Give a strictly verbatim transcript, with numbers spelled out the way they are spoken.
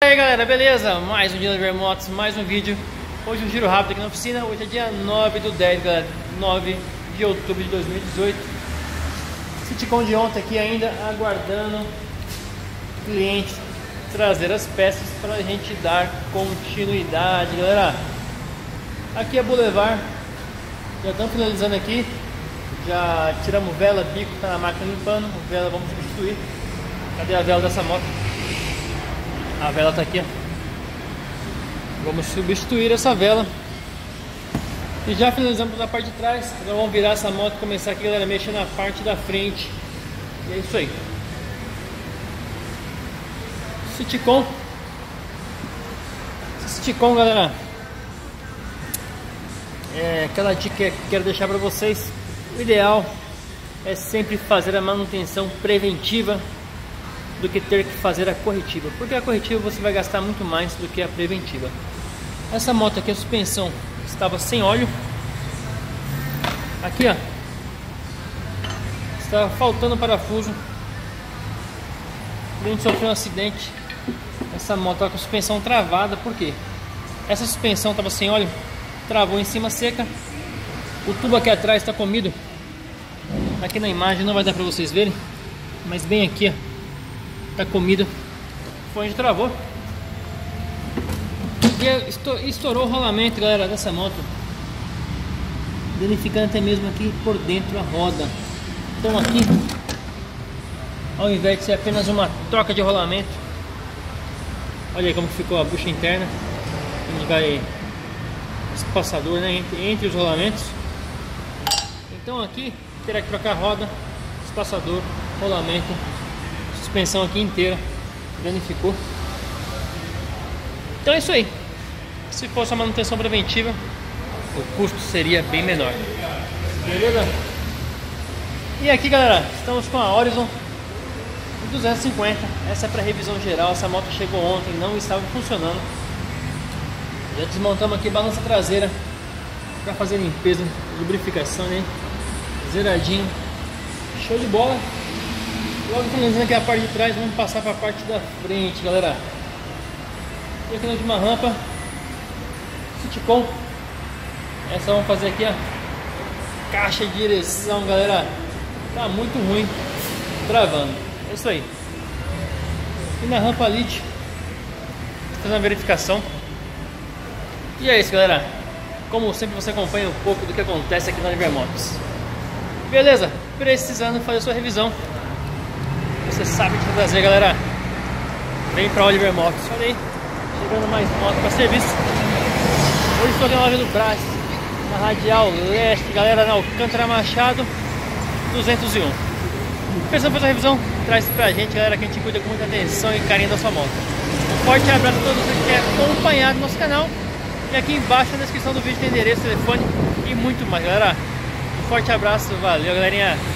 E aí galera, beleza? Mais um dia da Vermotos, mais um vídeo. Hoje um giro rápido aqui na oficina. Hoje é dia nove do dez, galera, nove de outubro de dois mil e dezoito. Citicom de ontem aqui ainda, aguardando o cliente trazer as peças para a gente dar continuidade, galera. Aqui é Boulevard, já estamos finalizando aqui. Já tiramos vela, bico, tá na máquina limpando. Vela vamos substituir. Cadê a vela dessa moto? A vela tá aqui, ó. Vamos substituir essa vela. E já finalizamos na parte de trás. Agora vamos virar essa moto e começar aqui, galera, mexer na parte da frente. E é isso aí. Citicom. Citicom, galera. É aquela dica que quero deixar para vocês. O ideal é sempre fazer a manutenção preventiva do que ter que fazer a corretiva, porque a corretiva você vai gastar muito mais do que a preventiva. Essa moto aqui, a suspensão estava sem óleo. Aqui, ó, estava faltando parafuso. A gente sofreu um acidente. Essa moto estava com a suspensão travada. Por quê? Essa suspensão estava sem óleo, travou em cima seca. O tubo aqui atrás está comido. Aqui na imagem não vai dar para vocês verem, mas bem aqui, ó, tá comido. Foi onde travou. E estourou o rolamento, galera, dessa moto, danificando até mesmo aqui por dentro a roda. Então aqui, ao invés de ser apenas uma troca de rolamento, olha aí como ficou a bucha interna. A gente vai espaçador, né, entre, entre os rolamentos. Então aqui terá que trocar roda, espaçador, rolamento, suspensão aqui inteira danificou. Então é isso aí. Se fosse a manutenção preventiva, o custo seria bem menor. Beleza? E aqui, galera, estamos com a Horizon duzentos e cinquenta. Essa é para revisão geral. Essa moto chegou ontem, não estava funcionando. Já desmontamos aqui a balança traseira para fazer limpeza, lubrificação, né? Zeradinho, show de bola. Logo finalizando aqui a parte de trás, vamos passar para a parte da frente, galera. E aqui na última rampa, Citicom. Essa vamos fazer aqui, ó, caixa de direção, galera. Tá muito ruim, travando. É isso aí. E na rampa Lite, fazendo uma verificação. E é isso, galera. Como sempre, você acompanha um pouco do que acontece aqui na Vermotos. Beleza? Precisando fazer sua revisão, você sabe o que fazer, galera. Vem pra Oliver Motos. Olha aí, chegando mais moto para serviço. Hoje estou aqui na loja do Brás, na Radial Leste, galera, na Alcântara Machado duzentos e um. Pensando em fazer a revisão, traz pra gente, galera, que a gente cuida com muita atenção e carinho da sua moto. Um forte abraço a todos vocês que querem acompanhar no nosso canal. E aqui embaixo na descrição do vídeo tem endereço, telefone e muito mais, galera. Um forte abraço, valeu, galerinha.